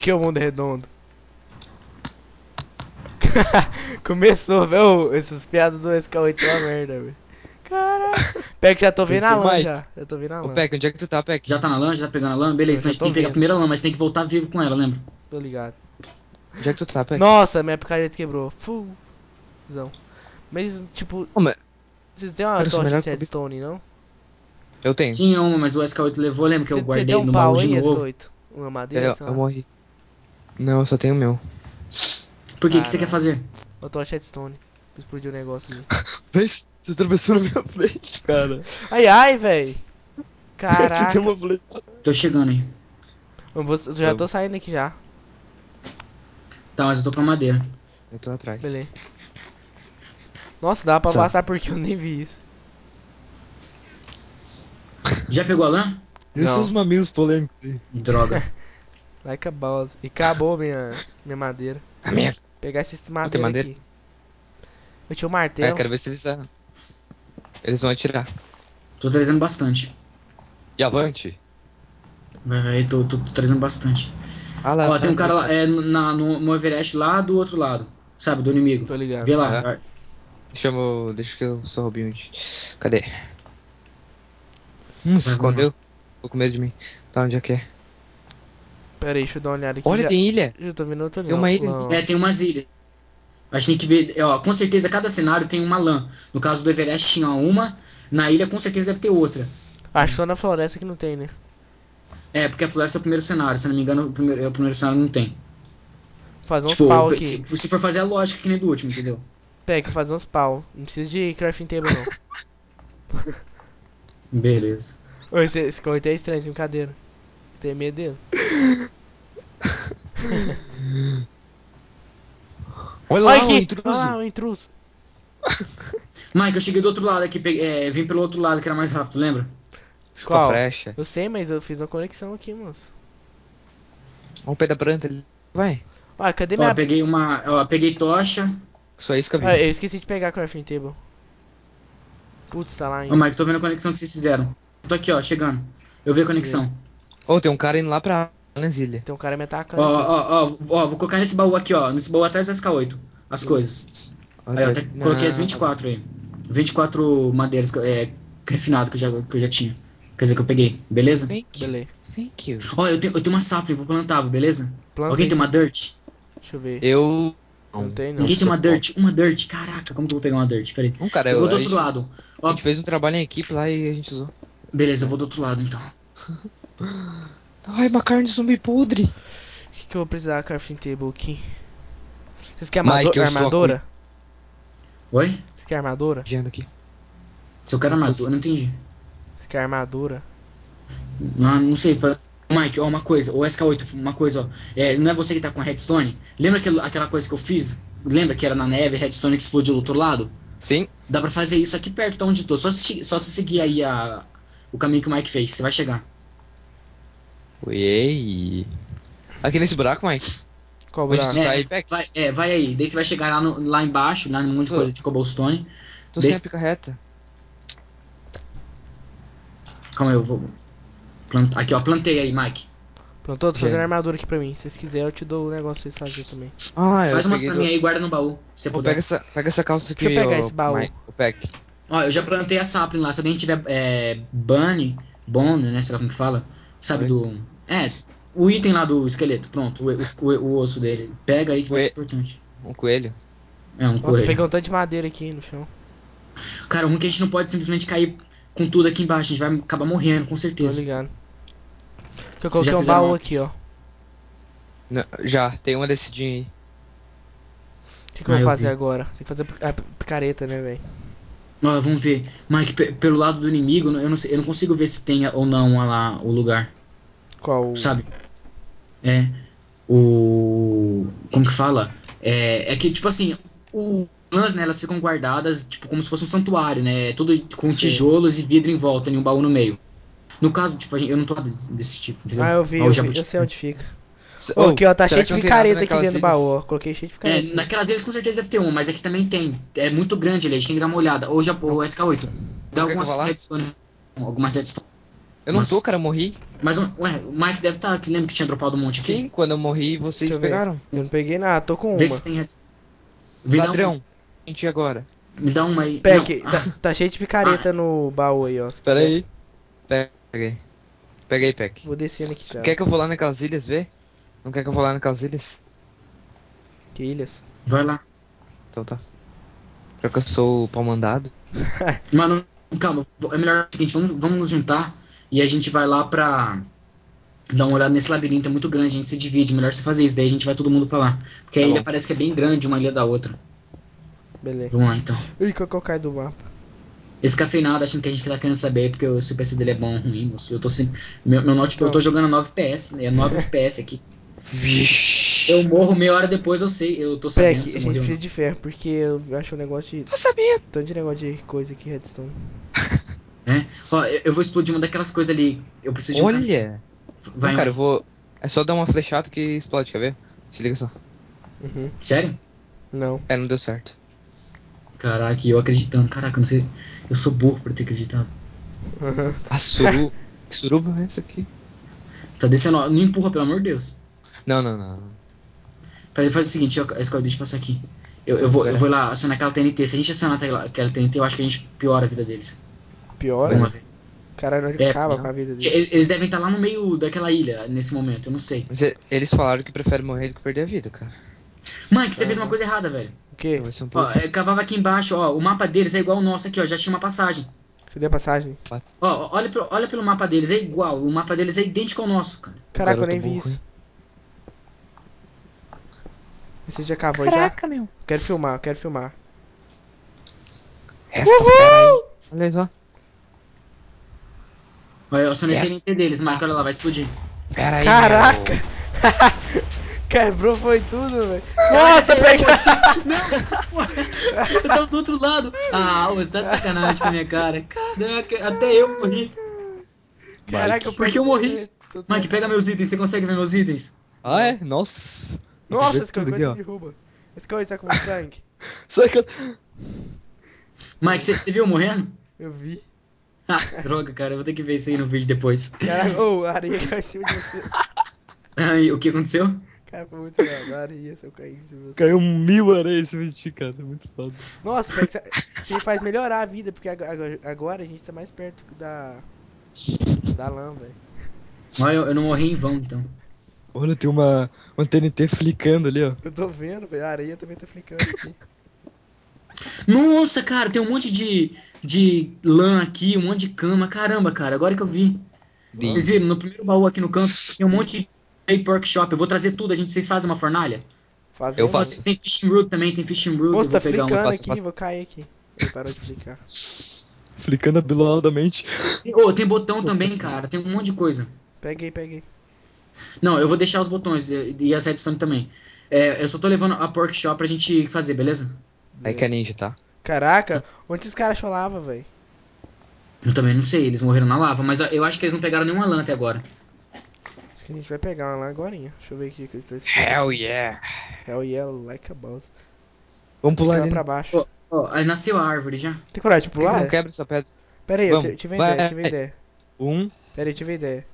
Que o mundo é redondo. Começou, velho. Essas piadas do SK8 é uma merda, velho. Caraca. Pega que já tô vendo a lã Mike. já. Já tô vendo a Ô, lã. Peck, onde é que tu tá, Peck? Já tá na lã? Já tá pegando a lã? Eu Beleza, então já a gente tô tem que pegar a vendo. primeira lã, mas tem que voltar vivo com ela, lembra? Tô ligado. Onde é que tu tá, Peck? Nossa, minha picareta quebrou. Fuzão. Mas, tipo, Ô, mas vocês têm uma cara, eu sou tocha de melhor que o redstone, não? eu tenho. Tinha uma, mas o SK8 levou, lembra que eu Você tem guardei um no baú pau de aí, novo? SK8? Uma madeira, sei Eu lá. morri. Não, eu só tenho o meu. Por que você quer Caralho. fazer? Eu tô a redstone. Explodiu o negócio ali. Vê, você atravessou na minha frente, cara. Ai, ai, véi. Aqui tem Caraca. uma flechada. Tô chegando aí. Eu já tô saindo aqui já. Tá, mas eu tô com a madeira. Eu tô atrás. Beleza. Nossa, dá pra Sabe. passar porque eu nem vi isso. Já pegou a lã? Esses Não. são os mamilos polêmicos aí. Droga. Like a boss. E acabou minha madeira. A minha. Pegar esse madeira, madeira? aqui. Eu tinha um martelo. Quero ver se eles vão atirar. Tô trazendo bastante. E avante. Vai, tô trazendo bastante. Ah lá, Ó, tem um cara lá, é... no Everest lá do outro lado. Sabe, do inimigo. Tô ligado. Vê lá. Aham. Deixa que eu sou Robin Hood. Cadê? Se Vai, escondeu. Tô com medo de mim. Tá, onde é que é? Pera aí, deixa eu dar uma olhada aqui. Olha, já, tem ilha. já tô vendo outro ali. Tem uma ilha Não. É, tem umas ilhas. A gente tem que ver, ó, com certeza cada cenário tem uma lã. No caso do Everest tinha uma, na ilha com certeza deve ter outra. Acho que só na floresta que não tem, né? É, porque a floresta é o primeiro cenário, se eu não me engano, o primeiro cenário não tem. Fazer uns Tipo, pau aqui. se for fazer a lógica que nem do último, entendeu? Pega, fazer uns pau. Não precisa de crafting table, não. Beleza. Ô, esse coito é estranho, brincadeira. Tem medo dele. Olha Olha lá, aqui! o intruso. Olha lá, o intruso. Mike, eu cheguei do outro lado aqui, vim pelo outro lado que era mais rápido, lembra? Com a Qual? frecha. Eu sei, mas eu fiz uma conexão aqui, moço. Olha o pé da planta ali. Vai. Olha, cadê Ó, minha... peguei tocha. Só isca Ah, viva. eu esqueci de pegar a crafting table. Putz, tá lá Ô, ainda. Mike, tô vendo a conexão que vocês fizeram. Tô aqui, ó, chegando. Eu vi a conexão. Ô, tem um cara indo lá nas ilhas. Tem um cara me Ó, atacando aqui. vou colocar nesse baú aqui, ó. Nesse baú atrás das SK8. As coisas. Aí, eu até coloquei as 24 aí. 24 madeiras refinadas que eu já tinha. Quer dizer, que eu peguei, beleza? Thank you. Beleza. Thank you. Ó, eu tenho uma sapling, vou plantar, beleza? Planta Alguém tem isso. uma dirt? Deixa eu ver. Eu... Não tem, não. Ninguém tem uma sou dirt? Uma dirt, caraca, como que eu vou pegar uma dirt? Pera aí. Não, cara, Eu vou do a outro gente- lado. A Ó, gente fez um trabalho em equipe lá e a gente usou. beleza, eu vou do outro lado então. Ai, uma carne de zumbi podre. O que eu vou precisar da crafting table aqui? Vocês querem Mike, eu sou a armadura? Oi? Vocês querem armadura? Viajando aqui. Se eu quero armadura, não entendi. Vocês querem armadura? Não sei, Mike, ó, uma coisa, o SK8, uma coisa, ó. Não é você que tá com a redstone? Lembra aquela coisa que eu fiz? Lembra que era na neve, a redstone que explodiu do outro lado? Sim. Dá pra fazer isso aqui perto de onde eu tô. Só se seguir aí o caminho que o Mike fez, você vai chegar. Ei. Aqui nesse buraco, Mike. Qual Onde buraco? tu tá aí, Peck? Vai aí. Daí você vai chegar lá embaixo, lá num monte de coisa de cobblestone. Tô sem a Desse- pica reta. Calma aí, eu vou plantar. Aqui, ó, plantei aí, Mike. Pronto, tô fazendo Gente. armadura aqui pra mim. Se vocês quiserem, eu te dou o negócio pra vocês fazerem também. Ah, Faz eu umas peguei pra do... mim aí e guarda no baú, se você Pô, puder. pega essa calça aqui, Deixa eu pegar ô, esse baú. Mike, o Peck. Ó, eu já plantei a sapling lá. Se alguém tiver bone, né? Sei lá como que fala. Sabe Oi? do. O item lá do esqueleto, pronto. O osso dele. Pega aí que vai ser Oi. importante. Um coelho. É, um Nossa, eu coelho. peguei um tanto de madeira aqui no chão. Cara, o ruim é que a gente não pode simplesmente cair com tudo aqui embaixo. A gente vai acabar morrendo, com Tô certeza. ligado. Que eu Vocês já coloquei um fizeram baú uma- aqui, ó. Não, já, tem uma decidinha aí. O que eu vou eu fazer vi. agora? Tem que fazer a picareta, né, velho? Ó, vamos ver. Mike, pelo lado do inimigo, eu não sei, eu não consigo ver se tem ou não lá o lugar. Qual? Sabe? É. Como que fala? É que, tipo assim, o lãs, né, elas ficam guardadas, tipo, como se fosse um santuário, né? Tudo com Sim. tijolos e vidro em volta, e um baú no meio. No caso, tipo, eu não tô desse tipo, entendeu? Ah, eu vi, Ó, o eu jabuti- sei onde fica. Ô, Ô, aqui, ó, tá será cheio de que não tem nada picareta aqui naquelas dentro do ilhas? baú, ó. Coloquei cheio de picareta. Naquelas ilhas com certeza deve ter uma, mas aqui também tem. É muito grande ali, a gente tem que dar uma olhada. Hoje o SK8. Dá Quer que eu algumas vá lá? redstone. Algumas redstone. Eu não Mas- tô, cara, eu morri. Mas, ué, o Mike deve estar, que lembra que tinha dropado um monte aqui? Sim, quando eu morri, vocês Deixa eu ver. pegaram. Eu não peguei nada, tô com Vê uma. se tem Me dá, Ladrão. Gente, agora. me dá uma aí. Pegue, Não, tá cheio de picareta no baú aí, ó. Se Pera quiser. aí. Peguei. Peguei, Peck. Vou descendo aqui já. Quer que eu vou lá naquelas ilhas ver? Não quer que eu vou lá naquelas ilhas? Que ilhas? vai lá. Então tá. Já que eu sou o pau mandado. Mano, calma. É melhor o seguinte, vamos nos juntar e a gente vai lá pra dar uma olhada nesse labirinto. É muito grande, a gente se divide. Melhor você fazer isso, daí a gente vai todo mundo pra lá. Porque a Tá ilha bom. parece que é bem grande, uma ilha da outra. Beleza. Vamos lá, então. Ui, qual que é o cai do mapa? Esse cafeinado achando que a gente tá querendo saber porque se o PC dele é bom ou ruim, moço. Eu tô sem. Meu note, Então. eu tô jogando a 9 PS, né? É 9 FPS aqui. Vixe. Eu morro meia hora depois, eu sei, eu tô sabendo. Peck, se a eu gente morri ou precisa não. de ferro, porque eu acho um negócio de. Tô sabendo. Tanto de negócio de coisa aqui, Redstone. É? Ó, eu vou explodir uma daquelas coisas ali. Eu preciso de um. Olha. Vai, Não, cara, eu vou... É só dar uma flechada que explode, quer ver? Se liga só. Uhum. Sério? Não. É, não deu certo. Caraca, e eu acreditando. Caraca, eu não sei. Eu sou burro por ter acreditado. A suru... Que suruba é essa aqui? Tá descendo, ó. Não empurra, pelo amor de Deus. Não, não, não. Peraí, faz o seguinte, ó, Escola, deixa eu passar aqui. Eu vou lá acionar aquela TNT. Se a gente acionar aquela TNT, eu acho que a gente piora a vida deles. Piora? Vamos lá ver. Caralho, nós É, acaba não. com a vida Porque dele. eles devem estar lá no meio daquela ilha, nesse momento, eu não sei. Mas eles falaram que preferem morrer do que perder a vida, cara. Mike, você fez uma coisa errada, velho. O quê? Vai ser um Ó, pouco... cavava aqui embaixo, ó. O mapa deles é igual o nosso aqui, ó. Já tinha uma passagem. Cadê a passagem? Ó, olha pelo mapa deles, é igual. O mapa deles é idêntico ao nosso, cara. Caraca, eu garoto nem vi burro, isso. hein? Você já cavou já? meu. Quero filmar, quero filmar. Essa, pera aí. Olha só. Olha, eu só não Yes. TNT deles, Mike, olha lá, vai explodir. Pera aí, Caraca! Quebrou, foi tudo, velho. Nossa, pega! Eu tava do outro lado. Ah, você tá de sacanagem com a minha cara. Caraca, até eu morri. Caraca, Por que eu morri? Tudo- Mike, pega meus itens, você consegue ver meus itens? Ah, é? Nossa. Nossa, Vê esse tudo coisa aqui, me derruba. Esse coisa tá com muito sangue. Só que eu... Mike, você viu eu morrendo? Eu vi. Ah, droga, cara, eu vou ter que ver isso aí no vídeo depois. Caraca, ô, a areia caiu em cima de você. Ai, o que aconteceu? Cara, foi muito legal. A areia, se eu cair em cima de você. Caiu 1000 areias em cima de ti, cara. Muito foda. Nossa, Peck, você faz melhorar a vida, porque agora a gente tá mais perto da lã, velho. Olha, eu não morri em vão, então. Olha, tem uma TNT flicando ali, ó. Eu tô vendo, velho. A areia também tá flicando aqui. Nossa, cara, tem um monte de lã aqui, um monte de cama. Caramba, cara, agora que eu vi. Vocês viram, no primeiro baú aqui no canto, tem um monte de Vape Workshop. Eu vou trazer tudo, vocês fazem uma fornalha? Fazendo. Eu faço. Tem Fishing Root também, tem Fishing Root. Moço, eu tá vou pegar flicando faço, aqui, faço. vou cair aqui. Ele parou de flicar. Flicando abeladamente. Oh, tem botão também, cara, tem um monte de coisa. Peguei, peguei. Não, eu vou deixar os botões e as redstone também. É, eu só tô levando a Porkshop pra gente fazer, beleza? Aí que é ninja, tá? Caraca, onde esses caras cholavam, velho? Eu também não sei, eles morreram na lava, mas eu acho que eles não pegaram nenhuma lã até agora. Acho que a gente vai pegar uma lá agorinha. Deixa eu ver aqui o que eles estão escrito. Hell yeah. Hell yeah, like a boss. Vamos pular Cima ali. pra baixo. Ó, ó, aí nasceu a árvore já. Tem coragem de Por que pular? não quebra essa pedra. Pera aí, eu Vamos, tive vai. ideia, tive ideia. Um. Pera aí, tive ideia.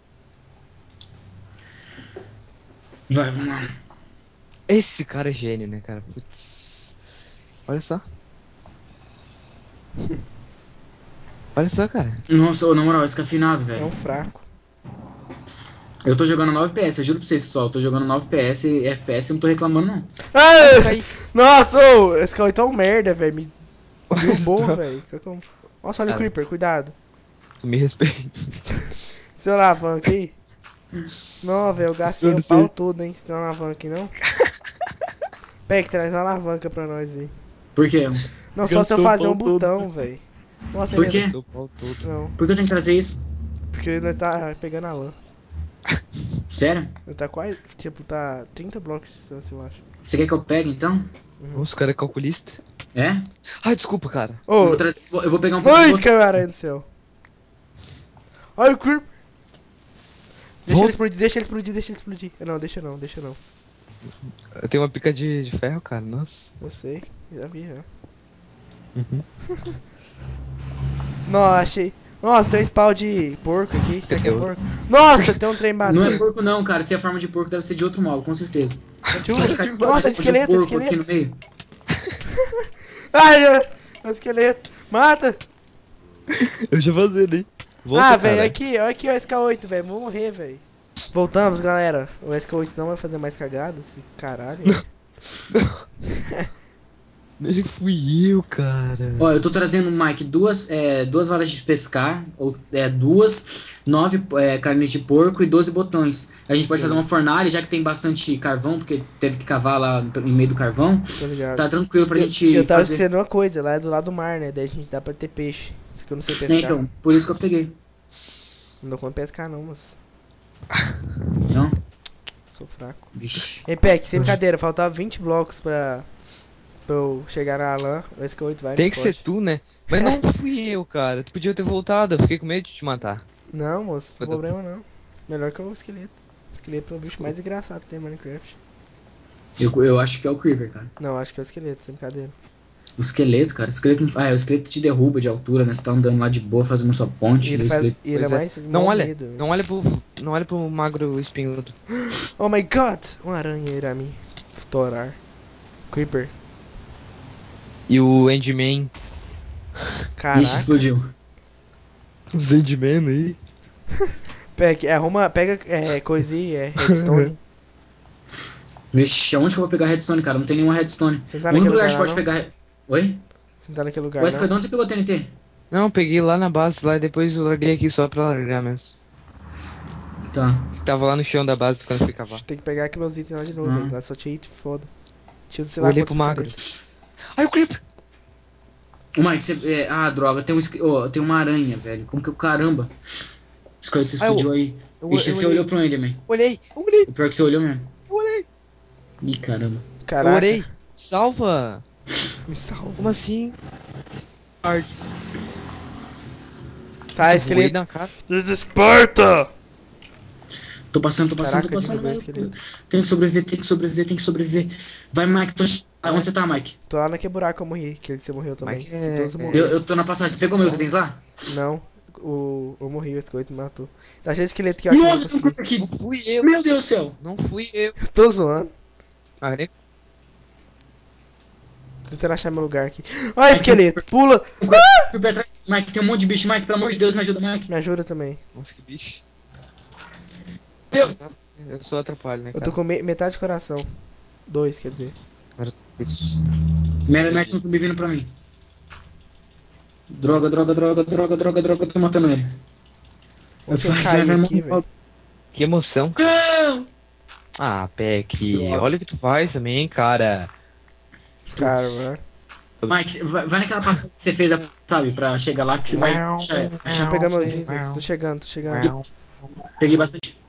Vai, vamos lá. Esse cara é gênio, né, cara? Putz. Olha só. Olha só, cara. Nossa, ô, na moral, esse cafinado, É velho. um fraco. Eu tô jogando 9 PS, eu juro pra vocês, pessoal. Eu tô jogando 9 PS e FPS, eu não tô reclamando, não. Ah! Nossa, ô, esse carro tá um merda, velho. Me derrubou, velho. Nossa, olha o Cara. Creeper, cuidado. Tu me respeita. Seu alavanca aí. Não, velho, eu gastei Eu não o pau sei. todo, hein? Você tem uma alavanca aqui, não? Peck, traz uma alavanca pra nós aí. Por quê? Não, só se eu Gastou o fazer pau um todo. botão, velho. Nossa, Por é quê? mesmo. Tô pau todo. Não, Por que eu tenho que trazer isso? porque nós tá pegando a lã. Sério? Nós tá quase, tipo, tá 30 blocos de distância, eu acho. Você quer que eu pegue, então? Nossa, o cara é calculista. É? Ai, desculpa, cara. Eu Ô, vou, eu vou pegar um pouco ai, de cara do céu. Olha o Creeper. Deixa Vou- ele explodir, deixa ele explodir, deixa ele explodir. Não, deixa não, deixa não. Eu tenho uma pica de ferro, cara. Nossa. Eu sei, já vi, já. Uhum. Não, achei. Nossa, tem um spawn de porco aqui. Será que é Eu- porco? Nossa, tem um trem Não é batendo. porco não, cara. Se é forma de porco, deve ser de outro mob, com certeza. Nossa, esqueleto, Porco aqui esqueleto. no meio. Ai, é um esqueleto. Mata. Eu já fazendo, hein? Volta, Ah, velho, cara. aqui o SK8, velho. Vou morrer, velho. Voltamos, galera. O SK8 não vai fazer mais cagadas. Caralho. Nem fui eu, cara. Ó, eu tô trazendo, Mike, duas varas de pescar, ou duas, 9 carnes de porco e 12 botões. A gente pode fazer uma fornalha, já que tem bastante carvão, porque teve que cavar lá em meio do carvão. Tô ligado. Tá tranquilo pra gente Eu tava fazer. esquecendo uma coisa, lá é do lado do mar, né? Daí a gente dá pra ter peixe. Só que eu não sei pescar. Então, por isso que eu peguei. Não dou conta de pescar não, moço. Não? Sou fraco. Vixe. Ei, Peck, sem brincadeira, faltava 20 blocos pra eu chegar na LAN. O SK8 vai Tem me que fode. ser tu, né? Mas não fui eu, cara. Tu podia ter voltado, eu fiquei com medo de te matar. Não, moço, não tem Mas eu- problema não. Melhor que o esqueleto. O esqueleto é o bicho mais engraçado que tem em Minecraft. Eu acho que é o Creeper, cara. Não, acho que é o esqueleto, sem brincadeira. O esqueleto, cara. O esqueleto, o esqueleto te derruba de altura, né? Você tá andando lá de boa, fazendo sua ponte. E ele, o faz, esqueleto- e ele é Pois é. mais Não olha, morrido, velho. não olha pro magro espinhudo. Oh my god! Uma aranha irá me estourar. Creeper. E o Endman. Ixi, Caraca. explodiu. Os Endman aí. Peck, pega coisinha, redstone. Vixe, aonde que eu vou pegar redstone, cara? Não tem nenhuma redstone. Você não tá O único naquele lugar que lugar você pode lá, pegar. Oi? Você não tá naquele lugar, Ué, de não? onde você pegou o TNT? Não, peguei lá na base lá e depois eu larguei aqui só pra largar mesmo. Tá. Que tava lá no chão da base quando eu fui cavar. Tem que pegar aqui meus itens lá de novo, Ah. velho. Lá só tinha item foda. Tinha, sei Eu lá, olhei quantos pro magro. picaretes. Ai, o Creeper! Ô, Mike, você. Droga, tem uma aranha, velho. Como que o caramba? Escolha, você Ah, eu- explodiu aí. eu Vixe, você olhei. olhou pro Enderman. Olhei! Olhei! O pior é que você olhou mesmo. Olhei! Ih, caramba. Eu Caraca. orei! Salva! Me salva. Como assim? Art. Tá, Voei esqueleto. na cara. Desesperta! Tô passando, Caraca, tô passando. derrubei o Vai. esqueleto. Tem que sobreviver, tem que sobreviver, tem que sobreviver. Vai, Mike. Onde você tá, Mike? Tô lá naquele buraco que eu morri, aquele que você morreu também. Mike Que todos é- morreram. Eu tô na passagem. Você pegou meus itens lá? Não, eu morri, o SK8 me matou. Tá cheio de esqueleto que eu acho que eu não Nossa, tem um consegui. Creeper Não aqui. fui eu! Meu Deus do céu. Não fui eu! Eu tô zoando. Ah, nem- Tô tentando achar meu lugar aqui. Olha esqueleto, pula! Creeper atrás. Mike, tem um monte de bicho. Mike, pelo amor de Deus, me ajuda, Mike. Me ajuda também. Nossa, que bicho. Deus. Eu só atrapalho, né, Eu cara? tô com metade de coração. 2, quer dizer. Mike não tá me vindo pra mim. Droga, tô matando ele. Onde eu caí aqui, velho? Que emoção. Não! Ah, Peck, Droga. olha o que tu faz também, cara. Cara, mano. Mike, vai naquela passagem que você fez, sabe, pra chegar lá que você vai. Tô pegando meus itens, tô chegando, tô chegando. Peguei bastante.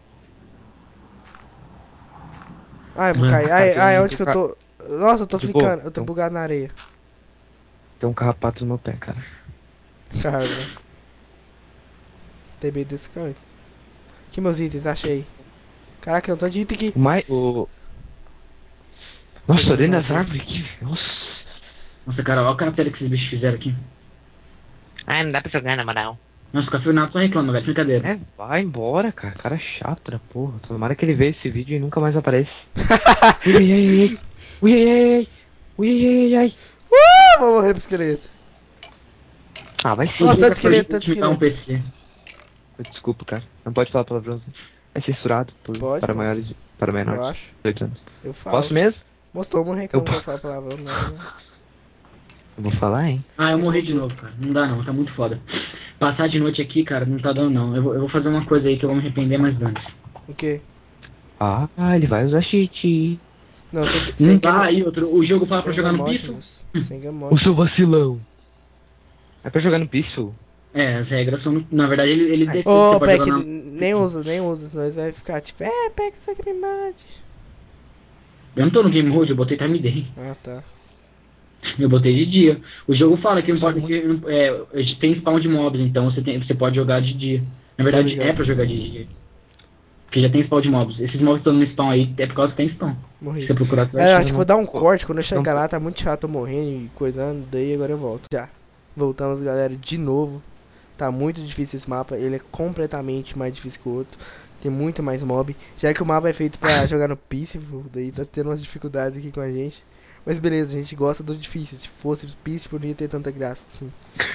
Ai, eu vou Mano, cair. Ai, onde que eu tô? Nossa, eu tô De flicando, boa, eu tô então. bugado na areia. Tem um carrapato no meu pé, cara. Cara, mano. Tem medo desse cara. Aqui meus itens, achei. Caraca, eu tô de item aqui. O mais. O. Nossa, olhei nas árvores aqui. Nossa. Nossa, cara, olha a característica que esses bichos fizeram aqui. Ah, não dá pra jogar na moral. Nossa, o Café Nato só reclama, velho. Brincadeira. É, vai embora, cara. Cara chato da porra. Tomara que ele veja esse vídeo e nunca mais apareça. Ui, ai, ai. Ui, ai, ai. Ui, ai, ai, ai. Vou morrer pro esqueleto. Ah, vai Nossa, ser. tá de esqueleto, tá de Me dá um esqueleto. PC. Desculpa, cara. Não pode falar palavrão. É censurado Pode, para mas- maiores para Eu menores acho. de 18 anos. Eu falo. Posso mesmo? Mostrou um reclamo Eu- que eu falo palavrão, não. Eu vou falar, hein? Ah, eu morri de novo, cara. Não dá não, tá muito foda. Passar de noite aqui, cara, não tá dando não. Eu vou fazer uma coisa aí que eu vou me arrepender mais dando. O quê? Ah, ele vai usar cheat. Não, sem Não tá, e outro, o jogo fala pra jogar no piso. Sem O gamote. seu vacilão. É pra jogar no piso? É, as regras são. Na verdade, ele define que Ô, você pode Peck, jogar na... nem usa, senão eles vai ficar tipo, Peck, essa grimade. Eu não tô no Game Mode, eu botei Time Day. Ah, tá. Eu botei de dia. O jogo fala que não pode. Tem spawn de mobs, então você pode jogar de dia. Na verdade, ligado. é pra jogar de dia. Porque já tem spawn de mobs. Esses mobs que estão no spawn aí é por causa que tem spawn. Morri. Se você procurar, você vai É, achar. acho que vou dar um corte quando eu chegar lá, tá muito chato eu morrendo e coisando, daí agora eu volto. Já. Voltamos, galera, de novo. Tá muito difícil esse mapa. Ele é completamente mais difícil que o outro. Tem muito mais mob. Já que o mapa é feito pra jogar no Peaceful, daí tá tendo umas dificuldades aqui com a gente. Mas beleza, a gente gosta do difícil. Se fosse Peaceful, não ia ter tanta graça, assim.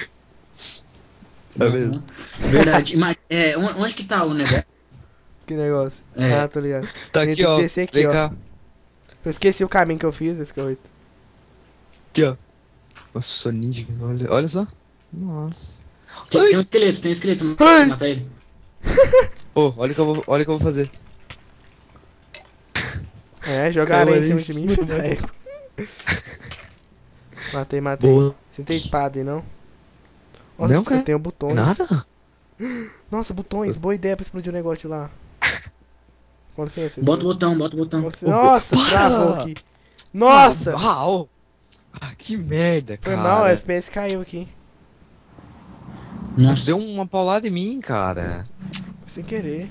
Tá mesmo? Verdade. Mas, onde que tá o negócio? Que negócio. É. Ah, tô ligado. Tá A gente aqui, tem que ó. descer aqui, Vem ó. cá. Eu esqueci o caminho que eu fiz, esse K8. Aqui, ó. Nossa, sou ninja. Olha só. Nossa. Tem um esqueleto, tem um esqueleto. Ai. Mata ele. Pô, olha o que eu vou fazer. É, jogar Caiu areia em ali cima em de mim, cima, filho. Matei. Boa. Você tem espada aí, não? Nossa, Não, eu cara. tenho botões. Nada? Nossa, botões. Boa ideia pra explodir o negócio de lá. Com licença. Bota o botão, bota o botão. Com licença. Nossa, Para! travou aqui. Nossa! Que merda, Foi cara. mal, o FPS caiu aqui. Nossa. Deu uma paulada em mim, cara. Sem querer.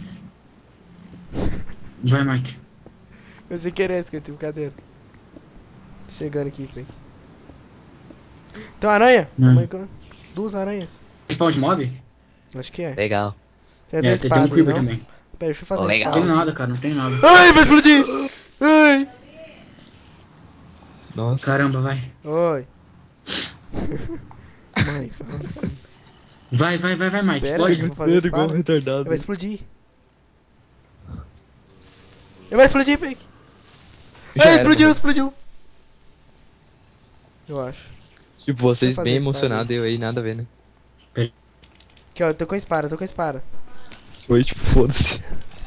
Vai, Mike. Foi sem querer, que eu tive cadeira. Tô chegando aqui, velho. Tem uma aranha? Duas aranhas. Spawn de mob? Acho que é. Legal. Tem Tem espada um aí, creeper não? também. Pera, deixa eu fazer uma Legal. Não tem espada. nada, cara, não tem nada. Ai, vai explodir! Ai! Nossa. Caramba, vai. Oi. Mãe, fala. Vai, Mike. Espera, Explode. eu vou fazer a igual espada. retardado. Ele vai explodir. Ele vai explodir, Peck. Já Ai, era, explodiu, mano. explodiu. Eu acho. Tipo, vocês Deixa eu fazer bem a espada emocionados, eu aí nada a ver, né? Aqui, ó, eu tô com a espada, tô com a espada. Foi tipo, foda-se.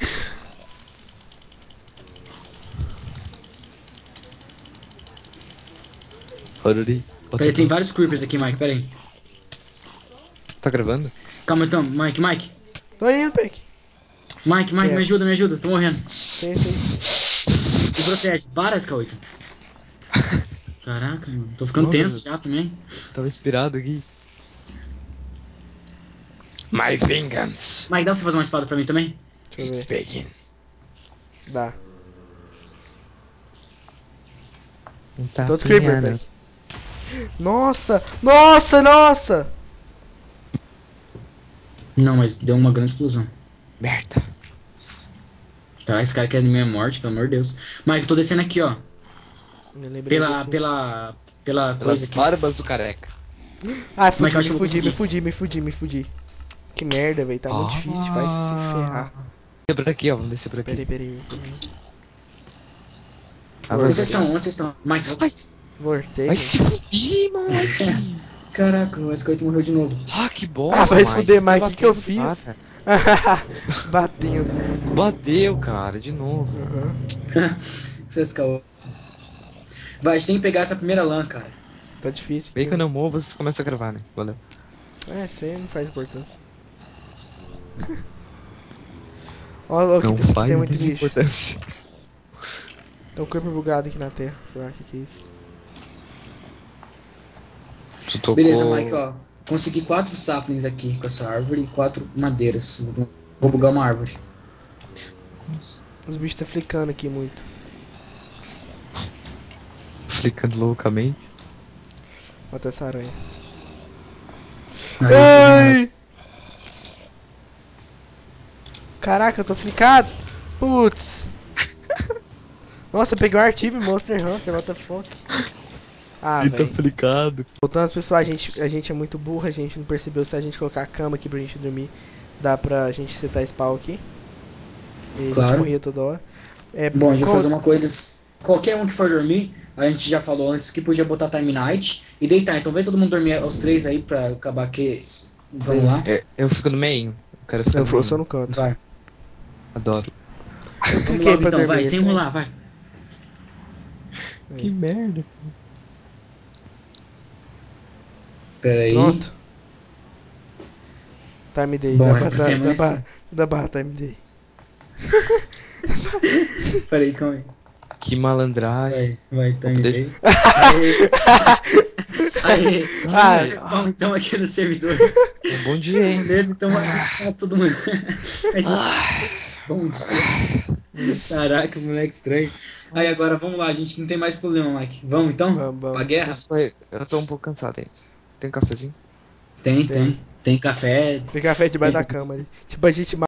Olha ali. Peraí, tem vários creepers aqui, Mike, peraí. Tá gravando? Calma então, Mike. Tô indo, Peck. Mike, Que é? me ajuda, tô morrendo. Sei. Me protege. Para, SK8. Caraca, mano. Tô ficando Nossa, tenso já também. Tava inspirado aqui. My vengeance Mike, dá pra você fazer uma espada pra mim também? Deixa eu ver. begin. Dá. Tá Todo creeper, apanhando. Peck. Nossa! Não, mas deu uma grande explosão. Merda. Tá, esse cara quer minha morte, pelo amor de Deus. Mike, tô descendo aqui, ó. Me lembrei Pela Pelas coisa aqui. barbas do careca. Ah, Mas eu acho que eu vou me fudi. Que merda, velho. Tá muito difícil, vai se ferrar. Descer por aqui, ó. Vamos descer por aqui. Peraí. Onde vocês estão? Mike, Voltei. Vai se fudir, Mike. caraca, o SK8 morreu de novo. Ah, que bosta, Ah, vai se Mike. fuder, Mike. Tá O que eu batendo fiz? nada. Batendo. Bateu, cara, de novo. Seu SK8. Vai, a gente tem que pegar essa primeira lã, cara. Tá difícil Bem aqui. que eu não morro, vocês começam a gravar, né? Valeu. É, isso aí não faz importância. Ó, Não que faz tem muito muita bicho. importância. Tem um corpo bugado aqui na terra. Sei lá o que é isso. Tu tocou... Beleza, Mike, ó. Consegui 4 saplings aqui com essa árvore e 4 madeiras. Vou bugar uma árvore. Os bichos tá flicando aqui muito. Flicando loucamente. Mata essa aranha. Aí, Ai! Caraca, eu tô flicado. Putz. Nossa, eu peguei um Artive Monster Hunter, what the fuck. Ah, Ele tá velho. flicado. Voltando às pessoas, a gente é muito burro, a gente não percebeu se a gente colocar a cama aqui pra gente dormir, dá pra gente setar spawn aqui. E a gente Claro. morria toda hora. É, Bom, a gente vai como- fazer uma coisa. Qualquer um que for dormir, a gente já falou antes que podia botar time night e deitar. Então vem todo mundo dormir aos 3 aí pra acabar que. Vamos lá. Eu fico no meio. Eu quero ficar Eu no meio. sou no canto. Vai. Adoro. Eu Vamos cliquei logo pra então, dormir. vai, sem esse trem. enrolar, vai. Que merda. Pera aí. Pronto. Time day. Bom, Dá barra time day. Pera aí, calma aí. Que malandragem. Vai, time Poder- day. Aí. Ah, Vamos então aqui no servidor. Bom dia, hein? Beleza, então a gente faz todo mundo. Bom dia. Caraca, moleque estranho. Aí agora vamos lá, a gente não tem mais problema, Mike. Vamos então? Vamos. Pra guerra? Eu tô um pouco cansado ainda. Tem um cafezinho? Tem. Tem café. Tem café debaixo da cama ali. Tipo, a gente